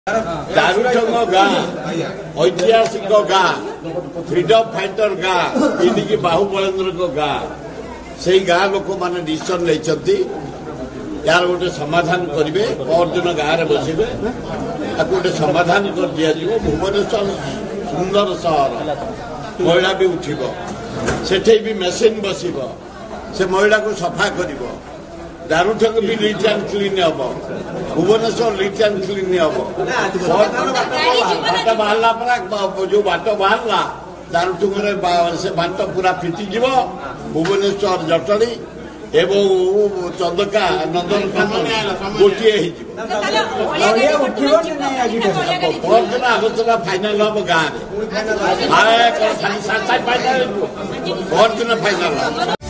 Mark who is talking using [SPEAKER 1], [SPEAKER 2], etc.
[SPEAKER 1] दारुठंग गाँ ऐतिहासिक गाँ फ्रीडम फाइटर गाँ इनिकी बाहुबलेन्द्र गाँ से गाँ लोक मैंने डिसीजन नहीं यार गोटे समाधान करेंगे परदिन गाँव में बसवे गोटे समाधान कर दिया भुवनेश्वर सुंदर सहर महिला भी उठब से भी मेसीन बस से महिला को सफा कर दारुठंग भी लीट एंड क्लीन हम भुवनेश्वर लीट एंड क्लीन हम बाट बाहर जो बाट बाहर दारुठंग से बाट पूरा फिटिज भुवनेश्वर जटणी एवं चंदका नंदनकानन गोटे परदिन आलोचना फाइनाल हम गाँव में परदिन फाइनाल